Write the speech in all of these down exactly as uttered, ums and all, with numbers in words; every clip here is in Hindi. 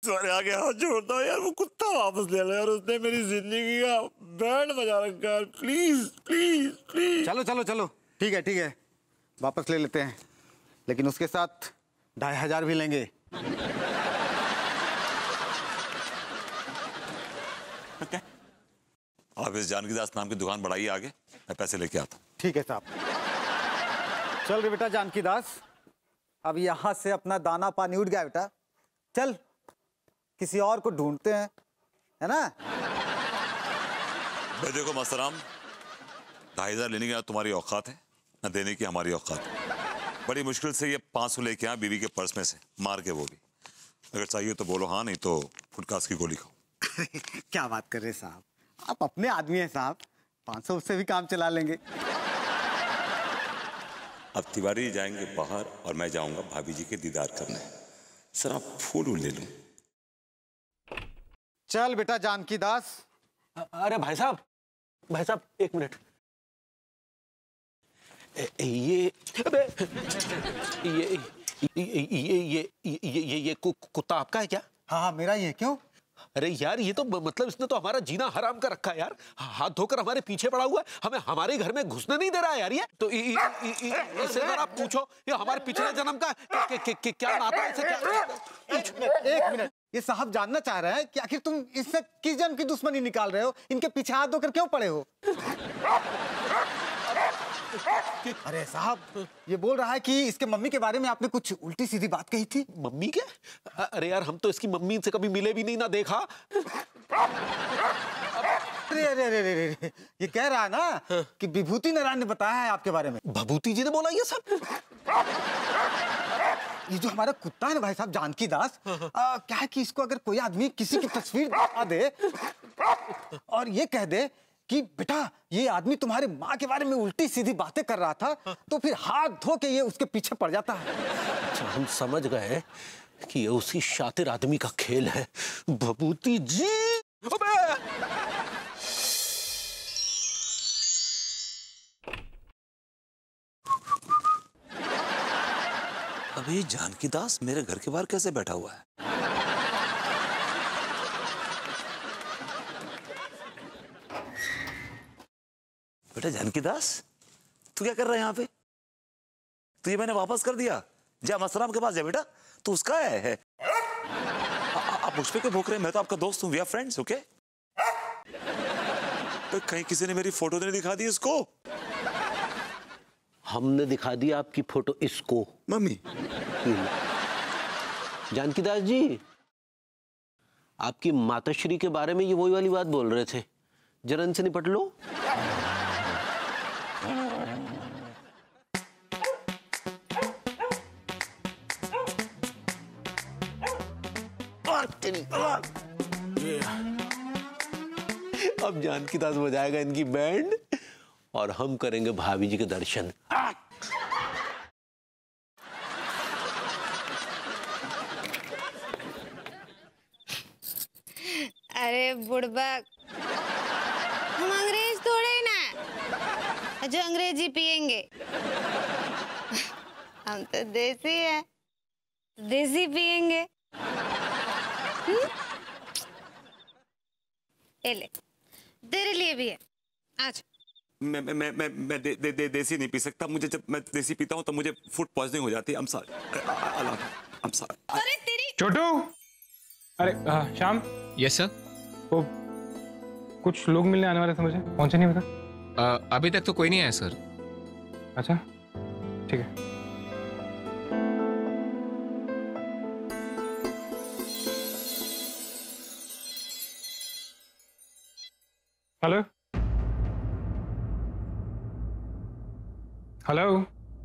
तुम्हारे आगे हाथ जोड़ता हूँ यार, वो कुत्ता वापस ले लो यार, उसने मेरी जिंदगी का बैंड बजा रखा है। Please please please. चलो चलो चलो, ठीक है ठीक है, वापस ले लेते हैं, लेकिन उसके साथ ढाई हजार भी लेंगे। okay. आप इस जानकीदास नाम की दुकान बढ़ाइए आगे, मैं पैसे लेके आता हूँ। ठीक है साहब। चल रे बेटा जानकीदास, अब यहाँ से अपना दाना पानी उठ गया बेटा, चल किसी और को ढूंढते हैं, है ना? भाई देखो मस्तराम, ढाई हजार लेने की तुम्हारी औकात है, न देने की हमारी औकात है। बड़ी मुश्किल से ये पाँच सौ लेके आए बीवी के पर्स में से, मार के वो भी। अगर चाहिए तो बोलो हाँ, नहीं तो फुटकास की गोली खाओ। क्या बात कर रहे साहब, आप अपने आदमी हैं साहब, पाँच सौ से भी काम चला लेंगे। अब तिवारी जाएंगे बाहर और मैं जाऊंगा भाभी जी के दीदार करने। सर आप फूल ले लूं। चल बेटा जानकीदास। अरे भाई साहब, भाई साहब एक मिनट, ये अबे ये ये ये ये ये ये ये कुत्ता आपका है क्या? हाँ हाँ मेरा ही है। क्यों? अरे यार ये तो मतलब इसने तो हमारा जीना हराम कर रखा है यार, हाथ धोकर हमारे पीछे पड़ा हुआ है, हमें हमारे घर में घुसने नहीं दे रहा है यार। ये तो इससे अगर आप पूछो ये हमारे पिछले जन्म का क्या नाता है, इसे क्या? एक मिनट, ये साहब जानना चाह रहे हैं कि आखिर तुम इससे किस जन्म की दुश्मनी निकाल रहे हो, इनके पीछे हाथ धोकर क्यों पड़े हो? अरे साहब ये बोल रहा है कि इसके मम्मी के बारे में आपने कुछ उल्टी सीधी बात कही थी। मम्मी के? अरे यार हम तो इसकी मम्मी से कभी मिले भी नहीं, ना देखा। अरे अरे अरे अरे ये कह रहा है ना हाँ। कि विभूति नारायण ने बताया है आपके बारे में। विभूति जी ने बोला ये सब? ये जो हमारा कुत्ता है ना भाई साहब जानकीदास, हाँ। क्या है कि इसको अगर कोई आदमी किसी की तस्वीर दिखा दे और ये कह दे कि बेटा ये आदमी तुम्हारे माँ के बारे में उल्टी सीधी बातें कर रहा था, तो फिर हाथ धो के ये उसके पीछे पड़ जाता है। अच्छा हम समझ गए कि ये उसी शातिर आदमी का खेल है। विभूति जी अबे! अभी जानकीदास मेरे घर के बाहर कैसे बैठा हुआ है? बेटा जानकीदास तू क्या कर रहा है यहाँ पे? तू ये मैंने वापस कर दिया, जा मस्तराम के पास जा बेटा, तू उसका है, है। आ, आ, आप मुझ पे क्यों भूख रहे हैं? मैं तो आपका दोस्त हूँ, वी आर फ्रेंड्स, ओके? तो कहीं किसी ने मेरी फोटो नहीं दिखा दी इसको? हमने दिखा दिया आपकी फोटो इसको। मम्मी जानकीदास जी आपकी माताश्री के बारे में ये वही वाली बात बोल रहे थे, जरा इनसे निपट लो। अब जानकीदास बजाएगा इनकी बैंड और हम करेंगे भाभी जी के दर्शन। अरे बुड़बक, हम अंग्रेज थोड़े ही ना जो अंग्रेजी पियेंगे। हम तो देसी है, देसी पियेंगे। ये ले, तेरे लिए भी है, आज। मैं मैं मैं मैं, मैं दे, दे, दे, देसी नहीं पी सकता, मुझे जब मैं देसी पीता हूँ तो मुझे फूड पॉइजनिंग हो जाती है। I'm sorry, I'm sorry। अरे तेरी छोटू, अरे आ, श्याम। Yes sir. वो कुछ लोग मिलने आने वाले थे, मुझे पहुंचे नहीं बता। आ, अभी तक तो कोई नहीं आया सर। अच्छा ठीक है। हेलो हेलो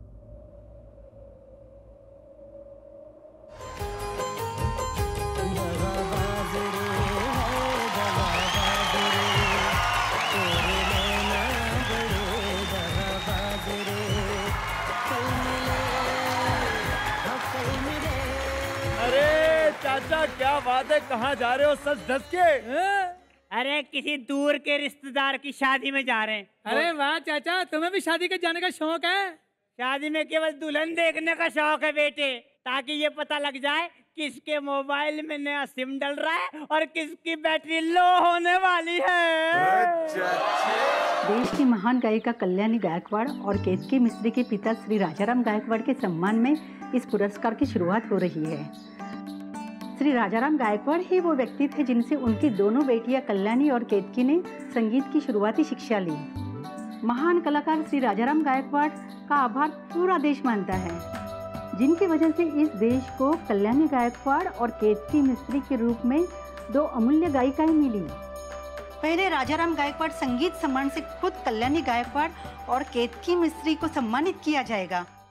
चाचा क्या बात है, कहाँ जा रहे हो सच धस के? अरे किसी दूर के रिश्तेदार की शादी में जा रहे हैं। अरे वाह चाचा, तुम्हें भी शादी के जाने का शौक है? शादी में केवल दुल्हन देखने का शौक है बेटे, ताकि ये पता लग जाए किसके मोबाइल में नया सिम डल रहा है और किसकी बैटरी लो होने वाली है। देश की महान गायिका कल्याणी गायकवाड़ और केतकी मिस्त्री के पिता श्री राजाराम गायकवाड़ के सम्मान में इस पुरस्कार की शुरुआत हो रही है। श्री राजाराम गायकवाड़ ही वो व्यक्ति थे जिनसे उनकी दोनों बेटियां कल्याणी और केतकी ने संगीत की शुरुआती शिक्षा ली। महान कलाकार श्री राजाराम गायकवाड़ का आभार पूरा देश मानता है, जिनकी वजह से इस देश को कल्याणी गायकवाड़ और केतकी मिस्त्री के रूप में दो अमूल्य गायिकाएं मिली। पहले राजाराम गायकवाड़ संगीत सम्मान से खुद कल्याणी गायकवाड़ और केतकी मिस्त्री को सम्मानित किया जाएगा।